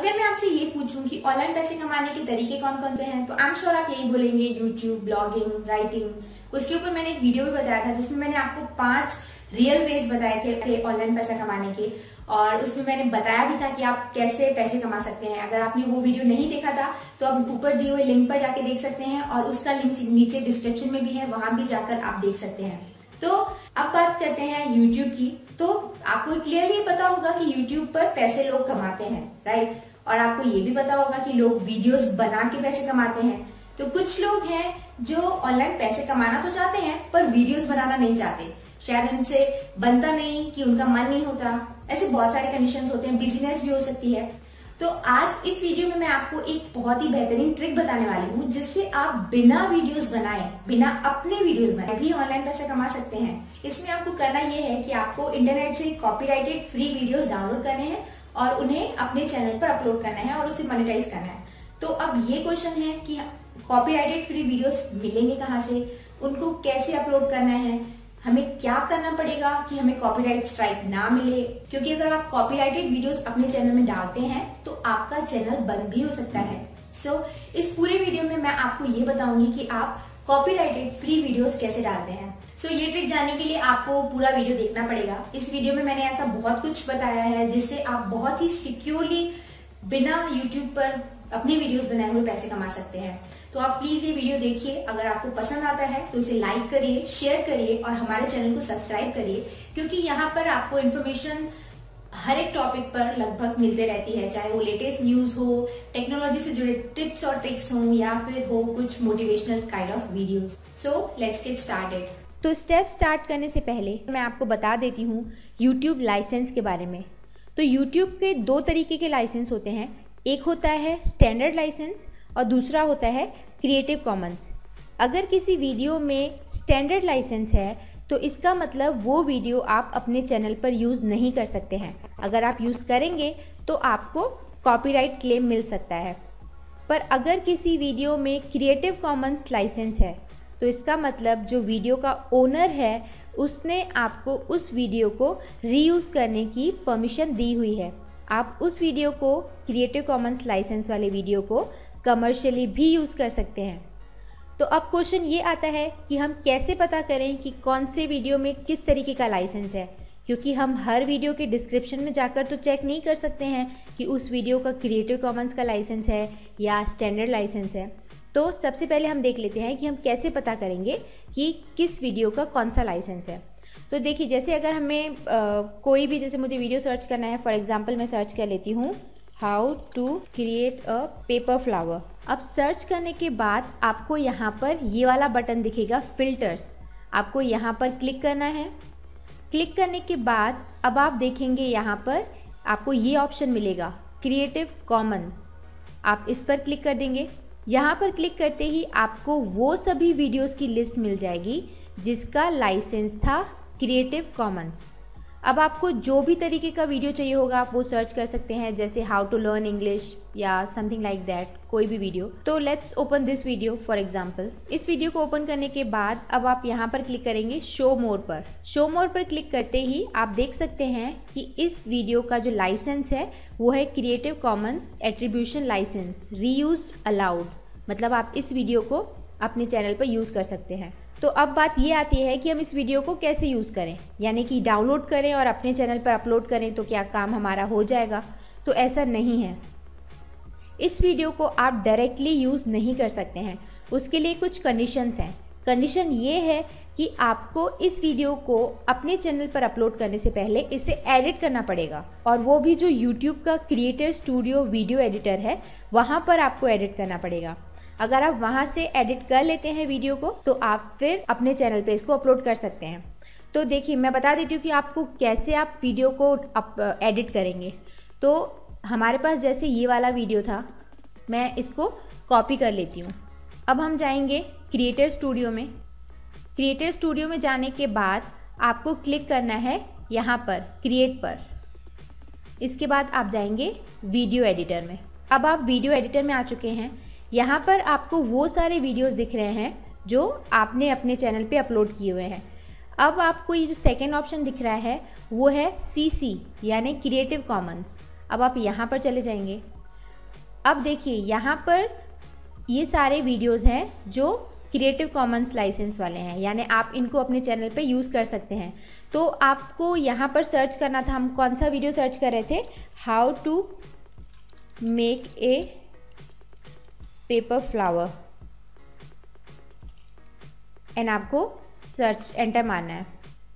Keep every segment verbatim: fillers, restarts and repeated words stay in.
अगर मैं आपसे ये पूछूं कि ऑनलाइन पैसे कमाने के तरीके कौन कौन से हैं, तो आई एम श्योर आप यही बोलेंगे यूट्यूब, ब्लॉगिंग, राइटिंग। उसके ऊपर मैंने एक वीडियो भी बताया था जिसमें मैंने आपको पांच रियल वेज बताए थे ऑनलाइन पैसा कमाने के, और उसमें मैंने बताया भी था कि आप कैसे पैसे कमा सकते हैं। अगर आपने वो वीडियो नहीं देखा था तो आप ऊपर दिए हुए लिंक पर जाके देख सकते हैं, और उसका लिंक नीचे डिस्क्रिप्शन में भी है, वहां भी जाकर आप देख सकते हैं। तो अब बात करते हैं यूट्यूब की। तो आपको क्लियरली पता होगा कि यूट्यूब पर पैसे लोग कमाते हैं, राइट। और आपको ये भी पता होगा कि लोग वीडियोस बना के पैसे कमाते हैं। तो कुछ लोग हैं जो ऑनलाइन पैसे कमाना तो चाहते हैं पर वीडियोस बनाना नहीं चाहते, शायद उनसे बनता नहीं, कि उनका मन नहीं होता, ऐसे बहुत सारे कंडीशंस होते हैं, बिजीनेस भी हो सकती है। तो आज इस वीडियो में मैं आपको एक बहुत ही बेहतरीन ट्रिक बताने वाली हूँ जिससे आप बिना वीडियोस बनाए, बिना अपने वीडियोस बनाए भी ऑनलाइन पैसे कमा सकते हैं। इसमें आपको करना ये है कि आपको इंटरनेट से कॉपीराइटेड फ्री वीडियोस डाउनलोड करने हैं और उन्हें अपने चैनल पर अपलोड करना है और उसे मोनेटाइज करना है। तो अब ये क्वेश्चन है कि कॉपीराइटेड फ्री वीडियोस मिलेंगे कहाँ से, उनको कैसे अपलोड करना है, हमें क्या करना पड़ेगा कि हमें कॉपीराइट स्ट्राइक ना मिले। क्योंकि अगर आप कॉपीराइटेड वीडियोस अपने चैनल में डालते हैं तो आपका चैनल बंद भी हो सकता है। सो so, इस पूरे वीडियो में मैं आपको ये बताऊंगी कि आप कॉपीराइटेड फ्री वीडियोस कैसे डालते हैं। सो so, ये ट्रिक जानने के लिए आपको पूरा वीडियो देखना पड़ेगा। इस वीडियो में मैंने ऐसा बहुत कुछ बताया है जिससे आप बहुत ही सिक्योरली बिना यूट्यूब पर अपने वीडियोस बनाए हुए पैसे कमा सकते हैं। तो आप प्लीज ये वीडियो देखिए। अगर आपको पसंद आता है तो इसे लाइक करिए, शेयर करिए और हमारे चैनल को सब्सक्राइब करिए, क्योंकि यहाँ पर आपको इन्फॉर्मेशन हर एक टॉपिक पर लगभग मिलते रहती है, चाहे वो लेटेस्ट न्यूज हो, टेक्नोलॉजी से जुड़े टिप्स और ट्रिक्स हो, या फिर हो कुछ motivational kind of videos. So let's get started. तो स्टेप स्टार्ट करने से पहले मैं आपको बता देती हूँ यूट्यूब लाइसेंस के बारे में। तो यूट्यूब के दो तरीके के लाइसेंस होते हैं, एक होता है स्टैंडर्ड लाइसेंस और दूसरा होता है क्रिएटिव कॉमन्स। अगर किसी वीडियो में स्टैंडर्ड लाइसेंस है तो इसका मतलब वो वीडियो आप अपने चैनल पर यूज़ नहीं कर सकते हैं। अगर आप यूज़ करेंगे तो आपको कॉपीराइट क्लेम मिल सकता है। पर अगर किसी वीडियो में क्रिएटिव कॉमन्स लाइसेंस है तो इसका मतलब जो वीडियो का ओनर है उसने आपको उस वीडियो को रीयूज़ करने की परमिशन दी हुई है। आप उस वीडियो को, क्रिएटिव कॉमन्स लाइसेंस वाले वीडियो को कमर्शियली भी यूज़ कर सकते हैं। तो अब क्वेश्चन ये आता है कि हम कैसे पता करें कि कौन से वीडियो में किस तरीके का लाइसेंस है, क्योंकि हम हर वीडियो के डिस्क्रिप्शन में जाकर तो चेक नहीं कर सकते हैं कि उस वीडियो का क्रिएटिव कॉमन्स का लाइसेंस है या स्टैंडर्ड लाइसेंस है। तो सबसे पहले हम देख लेते हैं कि हम कैसे पता करेंगे कि किस वीडियो का कौन सा लाइसेंस है। तो देखिए, जैसे अगर हमें आ, कोई भी, जैसे मुझे वीडियो सर्च करना है, फॉर एग्जांपल मैं सर्च कर लेती हूँ how to create a paper flower. अब सर्च करने के बाद आपको यहाँ पर ये वाला बटन दिखेगा फिल्टर्स, आपको यहाँ पर क्लिक करना है। क्लिक करने के बाद अब आप देखेंगे यहाँ पर आपको ये ऑप्शन मिलेगा क्रिएटिव कॉमन्स, आप इस पर क्लिक कर देंगे। यहाँ पर क्लिक करते ही आपको वो सभी वीडियोस की लिस्ट मिल जाएगी जिसका लाइसेंस था क्रिएटिव कॉमन्स। अब आपको जो भी तरीके का वीडियो चाहिए होगा आप वो सर्च कर सकते हैं, जैसे हाउ टू लर्न इंग्लिश या समथिंग लाइक दैट, कोई भी वीडियो। तो let's open this video for example. इस वीडियो को ओपन करने के बाद अब आप यहाँ पर क्लिक करेंगे शो मोर पर। शो मोर पर क्लिक करते ही आप देख सकते हैं कि इस वीडियो का जो लाइसेंस है वो है creative commons attribution license reused allowed, मतलब आप इस वीडियो को अपने चैनल पर यूज़ कर सकते हैं। तो अब बात ये आती है कि हम इस वीडियो को कैसे यूज़ करें, यानी कि डाउनलोड करें और अपने चैनल पर अपलोड करें तो क्या काम हमारा हो जाएगा? तो ऐसा नहीं है। इस वीडियो को आप डायरेक्टली यूज़ नहीं कर सकते हैं, उसके लिए कुछ कंडीशंस हैं। कंडीशन ये है कि आपको इस वीडियो को अपने चैनल पर अपलोड करने से पहले इसे एडिट करना पड़ेगा, और वो भी जो यूट्यूब का क्रिएटर स्टूडियो वीडियो एडिटर है वहाँ पर आपको एडिट करना पड़ेगा। अगर आप वहाँ से एडिट कर लेते हैं वीडियो को तो आप फिर अपने चैनल पे इसको अपलोड कर सकते हैं। तो देखिए, मैं बता देती हूँ कि आपको कैसे आप वीडियो को अप, एडिट करेंगे। तो हमारे पास जैसे ये वाला वीडियो था, मैं इसको कॉपी कर लेती हूँ। अब हम जाएंगे क्रिएटर स्टूडियो में। क्रिएटर स्टूडियो में जाने के बाद आपको क्लिक करना है यहाँ पर क्रिएट पर। इसके बाद आप जाएंगे वीडियो एडिटर में। अब आप वीडियो एडिटर में आ चुके हैं। यहाँ पर आपको वो सारे वीडियोस दिख रहे हैं जो आपने अपने चैनल पे अपलोड किए हुए हैं। अब आपको ये जो सेकेंड ऑप्शन दिख रहा है वो है सी सी यानी क्रिएटिव कॉमन्स। अब आप यहाँ पर चले जाएंगे। अब देखिए यहाँ पर ये सारे वीडियोस हैं जो क्रिएटिव कॉमन्स लाइसेंस वाले हैं, यानी आप इनको अपने चैनल पे यूज़ कर सकते हैं। तो आपको यहाँ पर सर्च करना था, हम कौन सा वीडियो सर्च कर रहे थे, how to make a paper flower, and आपको सर्च एंटर मारना है।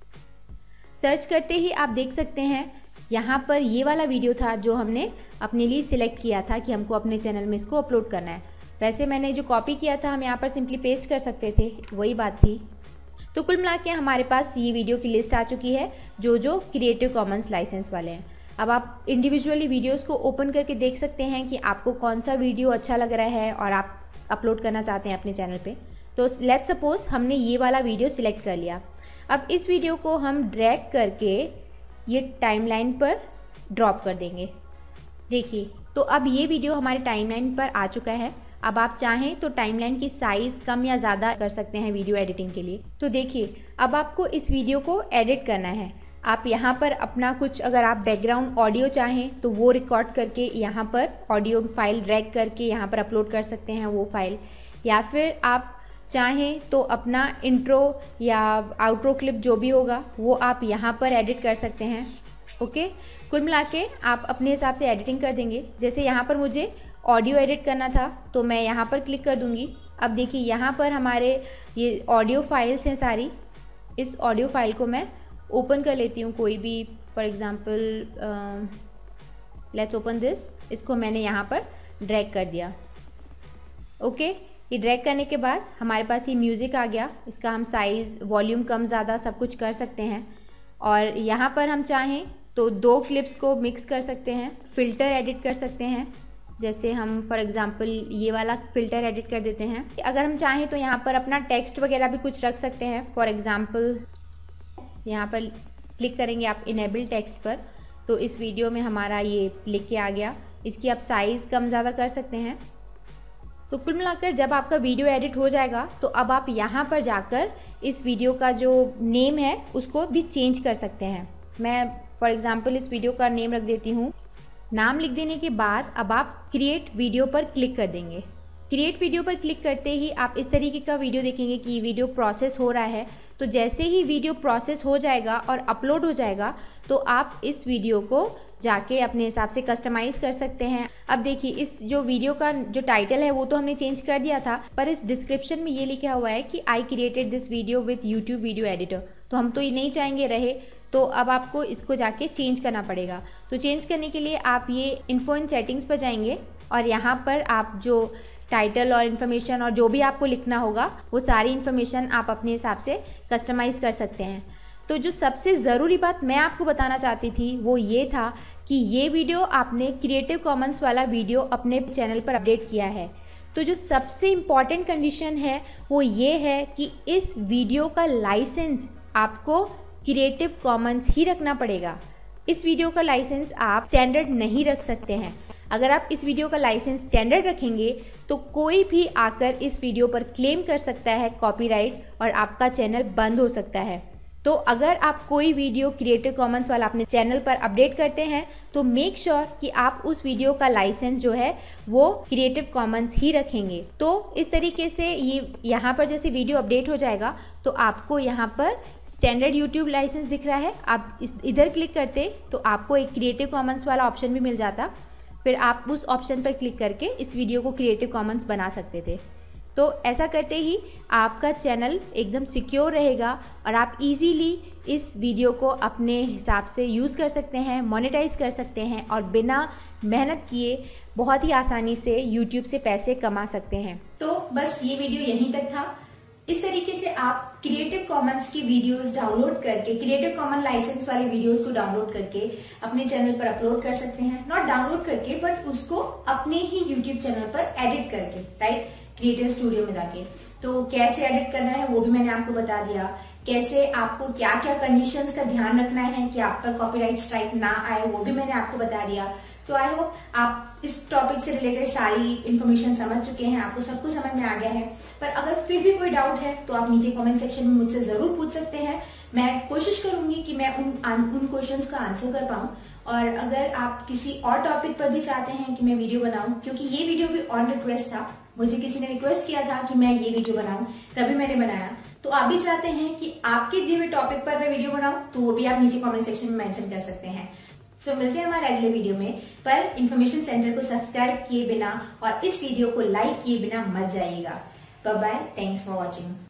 सर्च करते ही आप देख सकते हैं यहाँ पर ये वाला वीडियो था जो हमने अपने लिए सिलेक्ट किया था कि हमको अपने चैनल में इसको अपलोड करना है। वैसे मैंने जो कॉपी किया था हम यहाँ पर सिंपली पेस्ट कर सकते थे, वही बात थी। तो कुल मिला के हमारे पास ये वीडियो की लिस्ट आ चुकी है जो जो क्रिएटिव कॉमन्स लाइसेंस वाले हैं। अब आप इंडिविजुअली वीडियोस को ओपन करके देख सकते हैं कि आपको कौन सा वीडियो अच्छा लग रहा है और आप अपलोड करना चाहते हैं अपने चैनल पे। तो लेट्स सपोज हमने ये वाला वीडियो सिलेक्ट कर लिया। अब इस वीडियो को हम ड्रैग करके ये टाइमलाइन पर ड्रॉप कर देंगे। देखिए, तो अब ये वीडियो हमारे टाइमलाइन पर आ चुका है। अब आप चाहें तो टाइमलाइन की साइज़ कम या ज़्यादा कर सकते हैं वीडियो एडिटिंग के लिए। तो देखिए, अब आपको इस वीडियो को एडिट करना है। आप यहाँ पर अपना कुछ, अगर आप बैकग्राउंड ऑडियो चाहें तो वो रिकॉर्ड करके यहाँ पर ऑडियो फाइल ड्रैग करके यहाँ पर अपलोड कर सकते हैं वो फाइल, या फिर आप चाहें तो अपना इंट्रो या आउट्रो क्लिप जो भी होगा वो आप यहाँ पर एडिट कर सकते हैं। ओके, कुल मिला के आप अपने हिसाब से एडिटिंग कर देंगे। जैसे यहाँ पर मुझे ऑडियो एडिट करना था तो मैं यहाँ पर क्लिक कर दूँगी। अब देखिए यहाँ पर हमारे ये ऑडियो फाइल्स हैं सारी। इस ऑडियो फाइल को मैं ओपन कर लेती हूँ, कोई भी, for example let's open this. इसको मैंने यहाँ पर ड्रैग कर दिया। ओके, ये ड्रैग करने के बाद हमारे पास ये म्यूज़िक आ गया। इसका हम साइज़, वॉल्यूम कम ज़्यादा सब कुछ कर सकते हैं। और यहाँ पर हम चाहें तो दो क्लिप्स को मिक्स कर सकते हैं, फ़िल्टर एडिट कर सकते हैं। जैसे हम फॉर एग्ज़ाम्पल ये वाला फ़िल्टर एडिट कर देते हैं। अगर हम चाहें तो यहाँ पर अपना टेक्स्ट वगैरह भी कुछ रख सकते हैं। फॉर एग्ज़ाम्पल यहाँ पर क्लिक करेंगे आप इनेबल टेक्स्ट पर, तो इस वीडियो में हमारा ये लिख के आ गया। इसकी आप साइज़ कम ज़्यादा कर सकते हैं। तो कुल मिलाकर जब आपका वीडियो एडिट हो जाएगा तो अब आप यहाँ पर जाकर इस वीडियो का जो नेम है उसको भी चेंज कर सकते हैं। मैं फॉर एग्ज़ाम्पल इस वीडियो का नेम रख देती हूँ। नाम लिख देने के बाद अब आप क्रिएट वीडियो पर क्लिक कर देंगे। क्रिएट वीडियो पर क्लिक करते ही आप इस तरीके का वीडियो देखेंगे कि ये वीडियो प्रोसेस हो रहा है। तो जैसे ही वीडियो प्रोसेस हो जाएगा और अपलोड हो जाएगा तो आप इस वीडियो को जाके अपने हिसाब से कस्टमाइज़ कर सकते हैं। अब देखिए, इस जो वीडियो का जो टाइटल है वो तो हमने चेंज कर दिया था, पर इस डिस्क्रिप्शन में ये लिखा हुआ है कि I created this video with YouTube video editor. तो हम तो ये नहीं चाहेंगे रहे, तो अब आपको इसको जाके चेंज करना पड़ेगा। तो चेंज करने के लिए आप ये इन्फो इन सेटिंग्स पर जाएंगे और यहाँ पर आप जो टाइटल और इन्फॉर्मेशन और जो भी आपको लिखना होगा वो सारी इन्फॉर्मेशन आप अपने हिसाब से कस्टमाइज़ कर सकते हैं। तो जो सबसे ज़रूरी बात मैं आपको बताना चाहती थी वो ये था कि ये वीडियो आपने क्रिएटिव कॉमन्स वाला वीडियो अपने चैनल पर अपडेट किया है। तो जो सबसे इम्पॉर्टेंट कंडीशन है वो ये है कि इस वीडियो का लाइसेंस आपको क्रिएटिव कॉमन्स ही रखना पड़ेगा। इस वीडियो का लाइसेंस आप स्टैंडर्ड नहीं रख सकते हैं। अगर आप इस वीडियो का लाइसेंस स्टैंडर्ड रखेंगे तो कोई भी आकर इस वीडियो पर क्लेम कर सकता है कॉपीराइट और आपका चैनल बंद हो सकता है। तो अगर आप कोई वीडियो क्रिएटिव कॉमन्स वाला अपने चैनल पर अपडेट करते हैं तो मेक श्योर sure कि आप उस वीडियो का लाइसेंस जो है वो क्रिएटिव कॉमन्स ही रखेंगे। तो इस तरीके से ये यहाँ पर जैसे वीडियो अपडेट हो जाएगा तो आपको यहाँ पर स्टैंडर्ड यूट्यूब लाइसेंस दिख रहा है। आप इस इधर क्लिक करते तो आपको एक क्रिएटिव कॉमन्स वाला ऑप्शन भी मिल जाता, फिर आप उस ऑप्शन पर क्लिक करके इस वीडियो को क्रिएटिव कॉमन्स बना सकते थे। तो ऐसा करते ही आपका चैनल एकदम सिक्योर रहेगा और आप इजीली इस वीडियो को अपने हिसाब से यूज़ कर सकते हैं, मोनेटाइज कर सकते हैं और बिना मेहनत किए बहुत ही आसानी से यूट्यूब से पैसे कमा सकते हैं। तो बस ये वीडियो यहीं तक था। इस तरीके से आप क्रिएटिव कॉमन्स की वीडियोस डाउनलोड करके, क्रिएटिव कॉमन लाइसेंस वाले वीडियोस को डाउनलोड करके अपने चैनल पर अपलोड कर सकते हैं। नॉट डाउनलोड करके बट उसको अपने ही यूट्यूब चैनल पर एडिट करके, राइट, क्रिएटिव स्टूडियो में जाके। तो कैसे एडिट करना है वो भी मैंने आपको बता दिया। कैसे आपको क्या क्या कंडीशंस का ध्यान रखना है कि आप पर कॉपीराइट स्ट्राइक ना आए वो भी मैंने आपको बता दिया। तो आई होप आप इस टॉपिक से रिलेटेड सारी इन्फॉर्मेशन समझ चुके हैं, आपको सब कुछ समझ में आ गया है। पर अगर फिर भी कोई डाउट है तो आप नीचे कमेंट सेक्शन में मुझसे जरूर पूछ सकते हैं। मैं कोशिश करूंगी कि मैं उन उन क्वेश्चंस का आंसर कर पाऊं। और अगर आप किसी और टॉपिक पर भी चाहते हैं कि मैं वीडियो बनाऊं, क्योंकि ये वीडियो भी ऑन रिक्वेस्ट था, मुझे किसी ने रिक्वेस्ट किया था कि मैं ये वीडियो बनाऊं, तभी मैंने बनाया। तो आप भी चाहते हैं कि आपके दिए हुए टॉपिक पर मैं वीडियो बनाऊं, तो वो भी आप नीचे कमेंट सेक्शन में मेंशन कर सकते हैं। सो so, मिलते हैं हमारे अगले वीडियो में। पर इन्फॉर्मेशन सेंटर को सब्सक्राइब किए बिना और इस वीडियो को लाइक किए बिना मत जाइएगा। Bye bye, thanks for watching.